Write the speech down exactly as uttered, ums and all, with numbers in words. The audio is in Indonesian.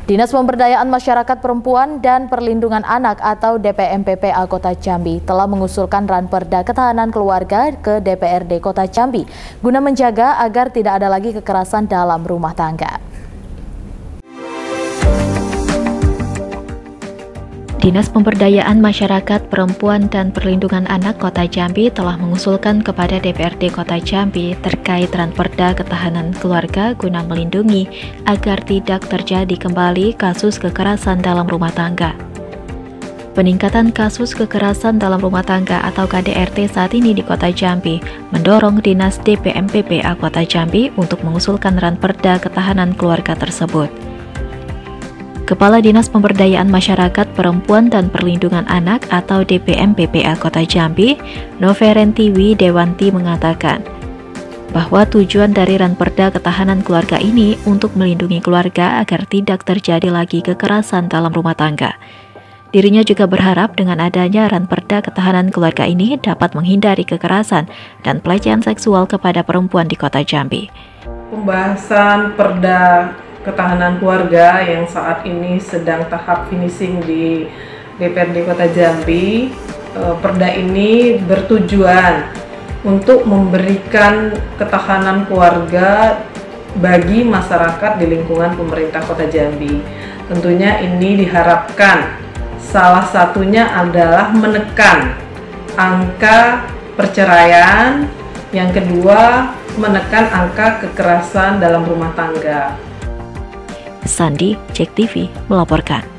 Dinas Pemberdayaan Masyarakat Perempuan dan Perlindungan Anak atau D P M P P A Kota Jambi telah mengusulkan Ranperda Ketahanan Keluarga ke D P R D Kota Jambi guna menjaga agar tidak ada lagi kekerasan dalam rumah tangga. Dinas Pemberdayaan Masyarakat Perempuan dan Perlindungan Anak Kota Jambi telah mengusulkan kepada D P R D Kota Jambi terkait Ranperda Ketahanan Keluarga guna melindungi agar tidak terjadi kembali kasus kekerasan dalam rumah tangga. Peningkatan kasus kekerasan dalam rumah tangga atau K D R T saat ini di Kota Jambi mendorong Dinas D P M P P A Kota Jambi untuk mengusulkan Ranperda Ketahanan Keluarga tersebut. Kepala Dinas Pemberdayaan Masyarakat Perempuan dan Perlindungan Anak atau D P M P P A Kota Jambi, Noverentiwi Dewanti mengatakan bahwa tujuan dari Ranperda Ketahanan Keluarga ini untuk melindungi keluarga agar tidak terjadi lagi kekerasan dalam rumah tangga. Dirinya juga berharap dengan adanya Ranperda Ketahanan Keluarga ini dapat menghindari kekerasan dan pelecehan seksual kepada perempuan di Kota Jambi. Pembahasan Perda Ketahanan Keluarga yang saat ini sedang tahap finishing di D P R D Kota Jambi. Perda ini bertujuan untuk memberikan ketahanan keluarga bagi masyarakat di lingkungan pemerintah Kota Jambi. Tentunya ini diharapkan salah satunya adalah menekan angka perceraian, yang kedua menekan angka kekerasan dalam rumah tangga. Sandi, Cek T V melaporkan.